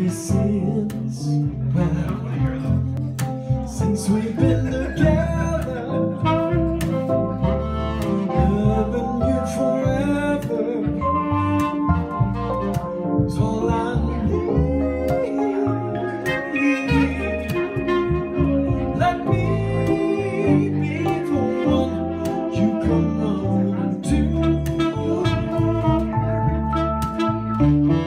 since, well, since we've been together, loving you forever is all I need. Let me be the one you come on to.